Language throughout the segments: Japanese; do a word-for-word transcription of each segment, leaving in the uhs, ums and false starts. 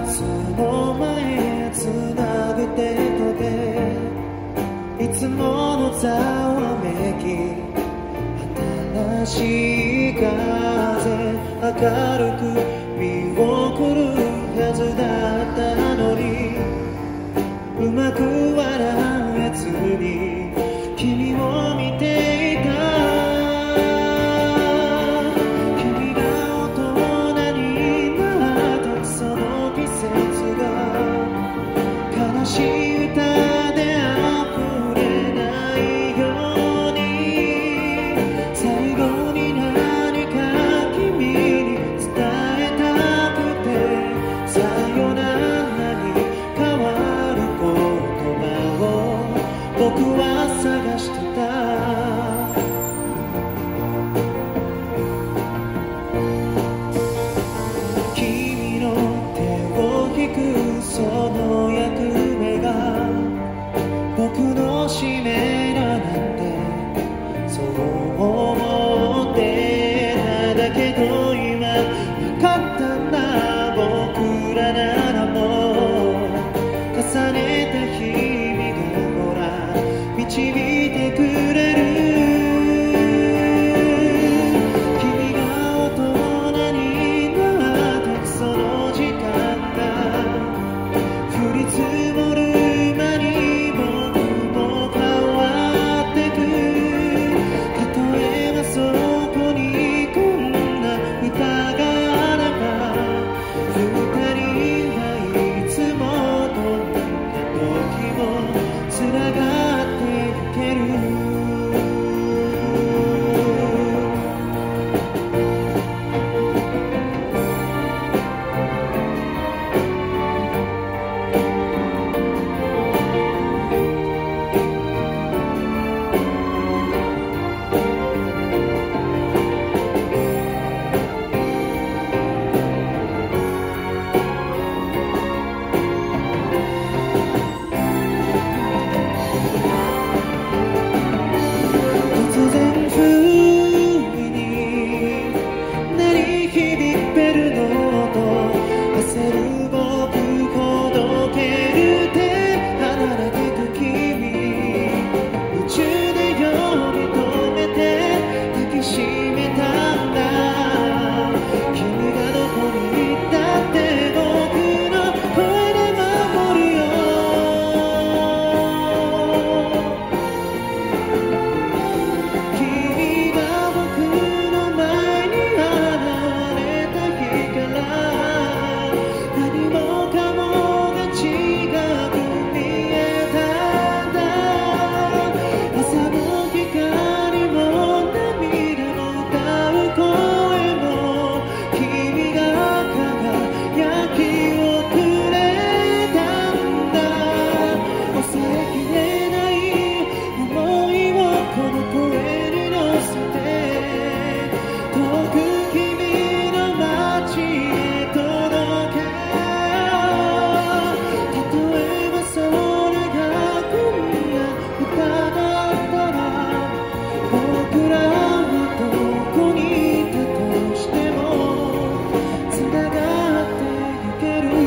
その前へつなぐ手と手、いつものざわめき、新しい風、明るく見送るはずだったのに、うまく笑えずに君を見ていた。君が大人になったその季節が悲しい歌で溢れないように、最後に何か君に伝えたくて、さよならに変わる言葉を僕は探してた。君の手を引くその役目が僕の使命だなんてそう思ってた。だけど今分かったんだ、僕らならもう重ねた日々がほら導いてくれる。君が大人になったその時間が降り積もる間に僕も変わってく。例えばそこにこんな歌があれば、二人はいつもどんな時もつながっていける。突然不意に鳴り響くベルの音、焦る僕ほどける手離れてく君、夢中で呼び止めて抱きしめたんだ。君がどこに行ったって僕の声で守るよ。君が僕の前に現れた日から何もかもが違く見えたんだ。朝の光も涙も歌う声も君が輝きをくれたんだ。抑えきれない想いをこの声に乗せて、遠く君の街へ届け。例えばそれがこんな歌だったら、僕らはどこにいたとしてもつながっていける。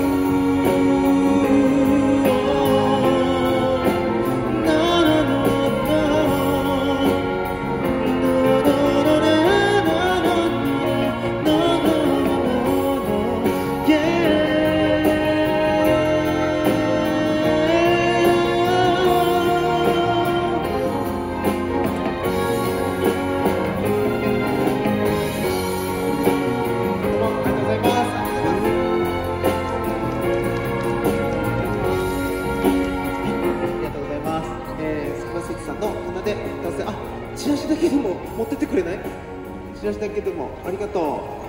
チラシだけでも持ってってくれない？チラシだけでもありがとう。